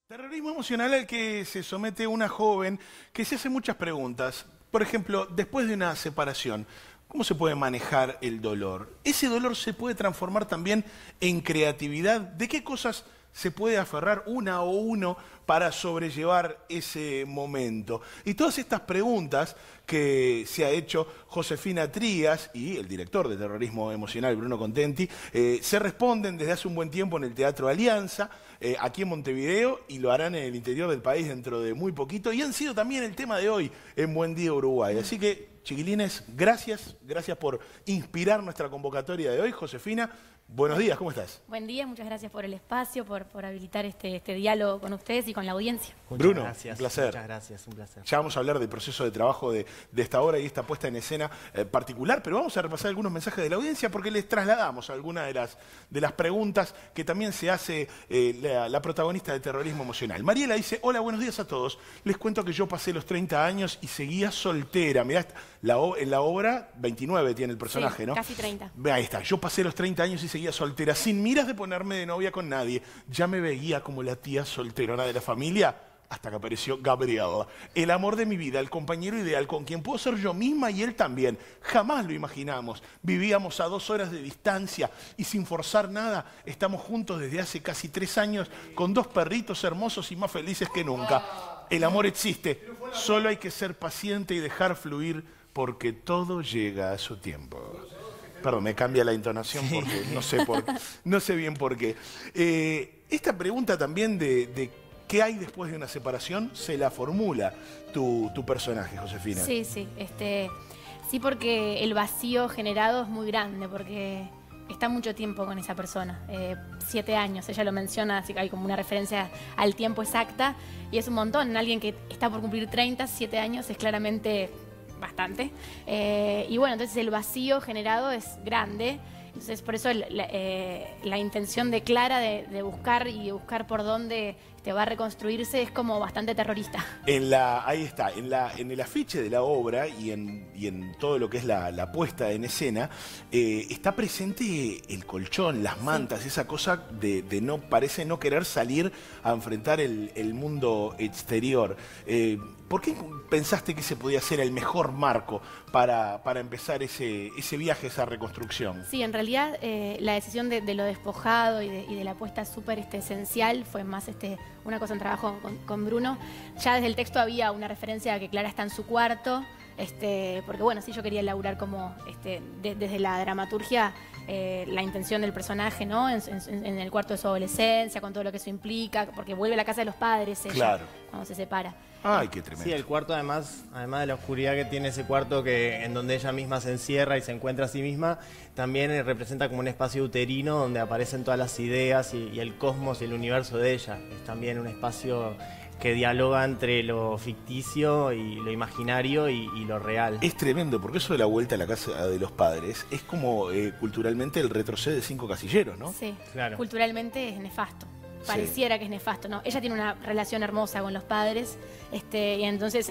Terrorismo emocional al que se somete una joven que se hace muchas preguntas. Por ejemplo, después de una separación, ¿cómo se puede manejar el dolor? ¿Ese dolor se puede transformar también en creatividad? ¿De qué cosas se puede aferrar una o uno para sobrellevar ese momento? Y todas estas preguntas que se ha hecho Josefina Trías y el director de Terrorismo Emocional, Bruno Contenti, se responden desde hace un buen tiempo en el Teatro Alianza, aquí en Montevideo, y lo harán en el interior del país dentro de muy poquito, y han sido también el tema de hoy en Buen Día Uruguay. Así que, chiquilines, gracias por inspirar nuestra convocatoria de hoy. Josefina, buenos días, ¿cómo estás? Buen día, muchas gracias por el espacio, por habilitar este diálogo con ustedes y con la audiencia. Bruno, Gracias, un placer. Muchas gracias, un placer. Ya vamos a hablar del proceso de trabajo de esta obra y esta puesta en escena particular, pero vamos a repasar algunos mensajes de la audiencia porque les trasladamos algunas de las preguntas que también se hace la protagonista de Terrorismo Emocional. Mariela dice: hola, buenos días a todos. Les cuento que yo pasé los 30 años y seguía soltera. Mirá, en la obra 29 tiene el personaje, Sí, ¿no? casi 30. Ahí está, yo pasé los 30 años y seguía soltera, sin miras de ponerme de novia con nadie. Ya me veía como la tía solterona de la familia, hasta que apareció Gabriel, el amor de mi vida, el compañero ideal con quien puedo ser yo misma y él también. Jamás lo imaginamos. Vivíamos a 2 horas de distancia y sin forzar nada, estamos juntos desde hace casi 3 años con 2 perritos hermosos y más felices que nunca. El amor existe, solo hay que ser paciente y dejar fluir porque todo llega a su tiempo. Perdón, me cambia la entonación porque no sé bien por qué. Esta pregunta también de qué hay después de una separación se la formula tu personaje, Josefina. Sí, sí. Sí, porque el vacío generado es muy grande, porque está mucho tiempo con esa persona. 7 años, ella lo menciona, así que hay como una referencia al tiempo exacta, y es un montón. Alguien que está por cumplir 30, 7 años es claramente bastante. Y bueno, entonces el vacío generado es grande. Entonces por eso la intención de Clara de buscar y de buscar por dónde va a reconstruirse es como bastante terrorista. Ahí está, en el afiche de la obra y en todo lo que es la puesta en escena, está presente el colchón, las mantas, sí. Esa cosa de parece no querer salir a enfrentar el mundo exterior. ¿Por qué pensaste que ese podía ser el mejor marco para empezar ese viaje, esa reconstrucción? Sí, en realidad la decisión de lo despojado y de la apuesta súper esencial fue más una cosa en trabajo con Bruno. Ya desde el texto había una referencia a que Clara está en su cuarto, porque bueno, sí, yo quería elaborar como desde la dramaturgia la intención del personaje, ¿no? En el cuarto de su adolescencia, con todo lo que eso implica, porque vuelve a la casa de los padres ella, claro, cuando se separa. Ay, qué tremendo. Sí, el cuarto además de la oscuridad que tiene ese cuarto en donde ella misma se encierra y se encuentra a sí misma, también representa como un espacio uterino donde aparecen todas las ideas y el cosmos y el universo de ella. Es también un espacio que dialoga entre lo ficticio y lo imaginario y lo real. Es tremendo, porque eso de la vuelta a la casa de los padres es como culturalmente el retrocede de 5 casilleros, ¿no? Sí, claro. Culturalmente es nefasto. Pareciera que es nefasto, ¿no? Ella tiene una relación hermosa con los padres, y entonces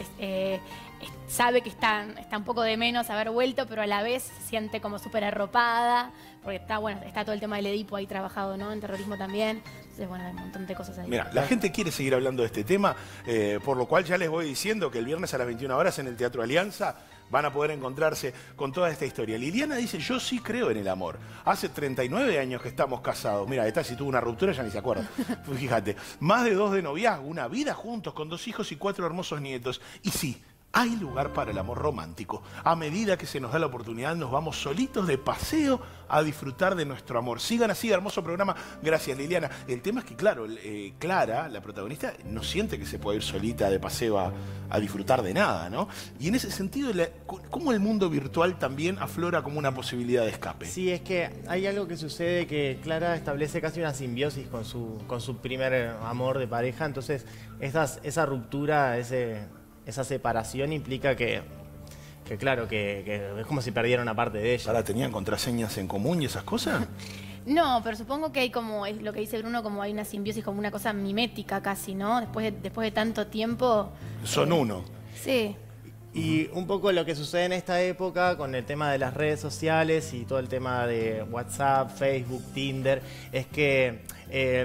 sabe que está un poco de menos haber vuelto, pero a la vez se siente como súper arropada, porque está todo el tema del Edipo ahí trabajado, ¿no? En terrorismo también. Entonces, bueno, hay un montón de cosas ahí. Mira, la gente quiere seguir hablando de este tema, por lo cual ya les voy diciendo que el viernes a las 21 horas en el Teatro Alianza van a poder encontrarse con toda esta historia. Liliana dice: yo sí creo en el amor. Hace 39 años que estamos casados. Mira, esta si tuvo una ruptura ya ni se acuerda. Fíjate, más de 2 de noviazgo, una vida juntos con 2 hijos y 4 hermosos nietos. Y sí, hay lugar para el amor romántico. A medida que se nos da la oportunidad, nos vamos solitos de paseo a disfrutar de nuestro amor. Sigan así, hermoso programa. Gracias, Liliana. El tema es que, claro, Clara, la protagonista, no siente que se puede ir solita de paseo a disfrutar de nada, ¿no? Y en ese sentido, ¿cómo el mundo virtual también aflora como una posibilidad de escape? Sí, es que hay algo que sucede que Clara establece casi una simbiosis con su primer amor de pareja. Entonces, esa ruptura, esa separación implica que claro, que es como si perdiera una parte de ella. ¿Ahora tenían contraseñas en común y esas cosas? No, pero supongo que hay como, es lo que dice Bruno, como hay una simbiosis, como una cosa mimética casi, ¿no? Después de tanto tiempo... Son uno. Sí. Y un poco lo que sucede en esta época con el tema de las redes sociales y todo el tema de WhatsApp, Facebook, Tinder, es que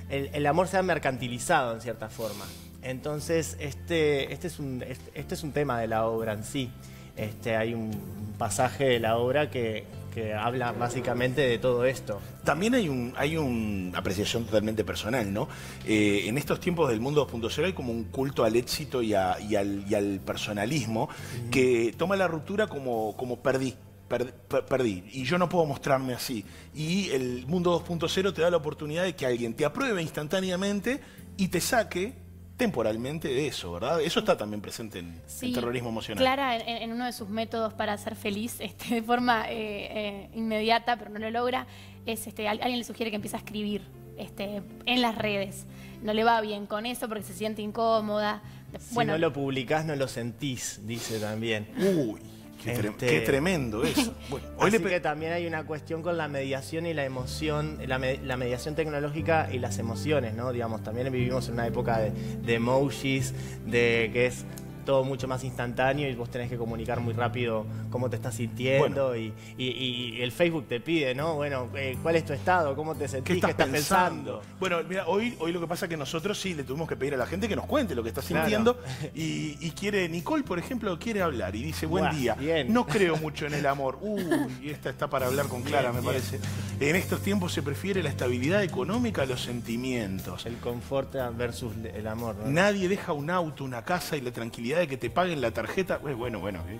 el amor se ha mercantilizado en cierta forma. Entonces, este es un tema de la obra en sí. Hay un pasaje de la obra que habla básicamente de todo esto. También hay una apreciación totalmente personal, ¿no? En estos tiempos del mundo 2.0 hay como un culto al éxito y al personalismo que toma la ruptura como perdí. Perdí, y yo no puedo mostrarme así. Y el mundo 2.0 te da la oportunidad de que alguien te apruebe instantáneamente y te saque temporalmente de eso, ¿verdad? Eso está también presente en el terrorismo emocional. Clara, en uno de sus métodos para ser feliz de forma inmediata, pero no lo logra, es alguien le sugiere que empiece a escribir en las redes. No le va bien con eso porque se siente incómoda. Si no lo publicás, no lo sentís, dice también. Uy. Qué tremendo eso. Bueno, así que también hay una cuestión con la mediación y la emoción, la mediación tecnológica y las emociones, ¿no? Digamos, también vivimos en una época de emojis, de que es todo mucho más instantáneo y vos tenés que comunicar muy rápido cómo te estás sintiendo. Bueno. Y el Facebook te pide, ¿no? Bueno, ¿cuál es tu estado? ¿Cómo te sentís? ¿Qué estás pensando? Bueno, mira, hoy lo que pasa es que nosotros sí le tuvimos que pedir a la gente que nos cuente lo que está sintiendo. Claro. Y quiere, Nicole, por ejemplo, quiere hablar y dice, buen día. Bien. No creo mucho en el amor. Uy, esta está para hablar con Clara, me parece. En estos tiempos se prefiere la estabilidad económica a los sentimientos. El confort versus el amor, ¿no? Nadie deja un auto, una casa y la tranquilidad de que te paguen la tarjeta. Bueno.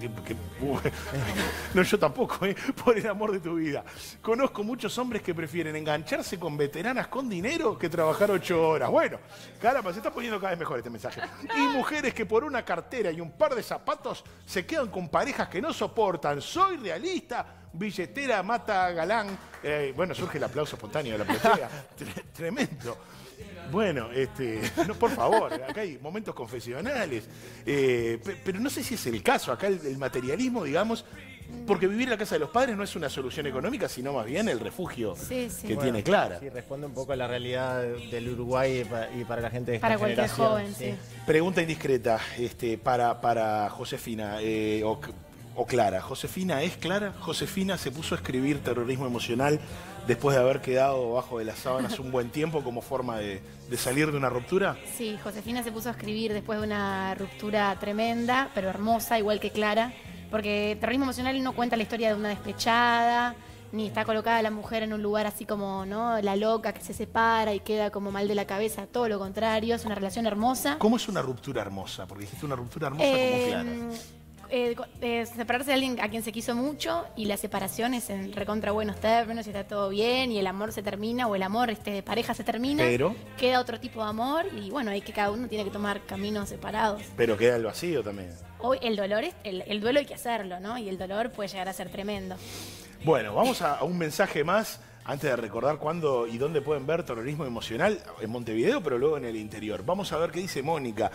No, yo tampoco, por el amor de tu vida. Conozco muchos hombres que prefieren engancharse con veteranas con dinero que trabajar 8 horas. Bueno, caramba, se está poniendo cada vez mejor este mensaje. Y mujeres que por una cartera y un par de zapatos se quedan con parejas que no soportan. Soy realista. Billetera mata galán. Bueno, surge el aplauso espontáneo de la platea. Tremendo. Bueno, no, por favor, acá hay momentos confesionales. Pero no sé si es el caso. Acá el materialismo, digamos, porque vivir en la casa de los padres no es una solución económica, sino más bien el refugio que tiene Clara. Sí, responde un poco a la realidad del Uruguay y para la gente de esta para cualquier generación. Joven, sí. Pregunta indiscreta para Josefina o Clara. ¿Josefina es Clara? ¿Josefina se puso a escribir terrorismo emocional después de haber quedado bajo de las sábanas un buen tiempo como forma de salir de una ruptura? Sí, Josefina se puso a escribir después de una ruptura tremenda, pero hermosa, igual que Clara, porque terrorismo emocional no cuenta la historia de una despechada, ni está colocada la mujer en un lugar así como, ¿no?, la loca que se separa y queda como mal de la cabeza, todo lo contrario, es una relación hermosa. ¿Cómo es una ruptura hermosa? Porque dijiste una ruptura hermosa como Clara. Separarse de alguien a quien se quiso mucho y la separación es en recontra buenos términos y está todo bien y el amor se termina o el amor de pareja se termina, pero queda otro tipo de amor y bueno, hay que cada uno tiene que tomar caminos separados. Pero queda el vacío también. Hoy el dolor el duelo hay que hacerlo, ¿no? Y el dolor puede llegar a ser tremendo. Bueno, vamos a un mensaje más antes de recordar cuándo y dónde pueden ver terrorismo emocional en Montevideo, pero luego en el interior. Vamos a ver qué dice Mónica.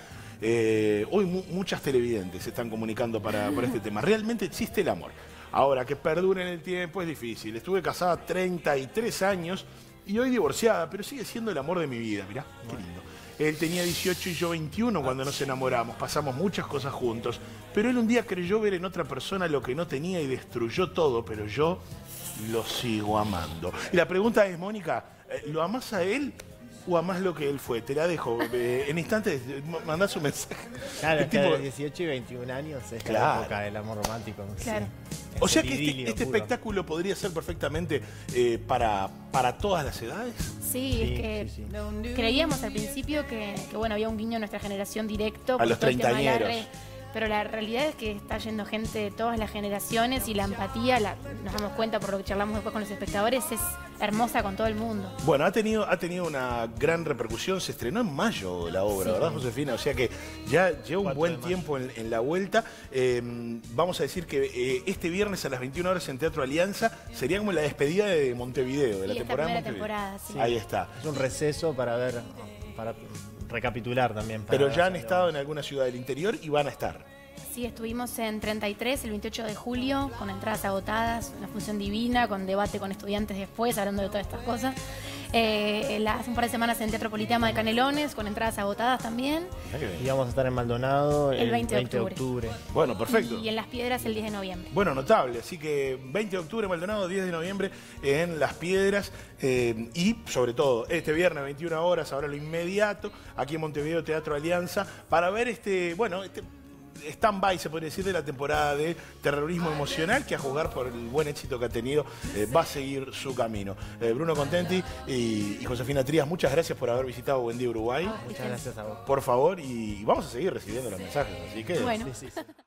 Hoy muchas televidentes se están comunicando por este tema. ¿Realmente existe el amor? Ahora, que perdure en el tiempo es difícil. Estuve casada 33 años y hoy divorciada, pero sigue siendo el amor de mi vida. Mirá, qué lindo. Él tenía 18 y yo 21 cuando nos enamoramos. Pasamos muchas cosas juntos. Pero él un día creyó ver en otra persona lo que no tenía y destruyó todo. Pero yo lo sigo amando. Y la pregunta es, Mónica, ¿lo amás a él o amás lo que él fue? Te la dejo. En instantes mandás un mensaje. Claro, de 18 y 21 años es la época del amor romántico. Claro. Sí. O sea que este espectáculo podría ser perfectamente para todas las edades. Sí, es que creíamos al principio que bueno, había un guiño en nuestra generación directo. A los treintañeros. Pero la realidad es que está yendo gente de todas las generaciones y la empatía, nos damos cuenta por lo que charlamos después con los espectadores, es hermosa con todo el mundo. Bueno, ha tenido una gran repercusión, se estrenó en mayo la obra, ¿verdad, Josefina? O sea que ya lleva un buen tiempo en la vuelta. Vamos a decir que este viernes a las 21 horas en Teatro Alianza sería como la despedida de Montevideo, de la temporada de Montevideo. Temporada, sí. Ahí está. Es un receso para recapitular también. Pero ya han estado en alguna ciudad del interior y van a estar. Sí, estuvimos en 33 el 28 de julio con entradas agotadas, una función divina, con debate con estudiantes después, hablando de todas estas cosas. Hace un par de semanas en Teatro Politeama de Canelones, con entradas agotadas también. Y vamos a estar en Maldonado El 20 de octubre. Bueno, perfecto. Y en Las Piedras el 10 de noviembre. Bueno, notable. Así que 20 de octubre Maldonado, 10 de noviembre en Las Piedras. Y sobre todo, este viernes 21 horas, ahora lo inmediato, aquí en Montevideo Teatro Alianza, para ver este stand-by, se podría decir, de la temporada de terrorismo emocional, que a juzgar por el buen éxito que ha tenido, va a seguir su camino. Bruno Contenti y Josefina Trías, muchas gracias por haber visitado Buen Día Uruguay. Muchas gracias a vos. Por favor, y vamos a seguir recibiendo los mensajes, así que... Bueno. Sí.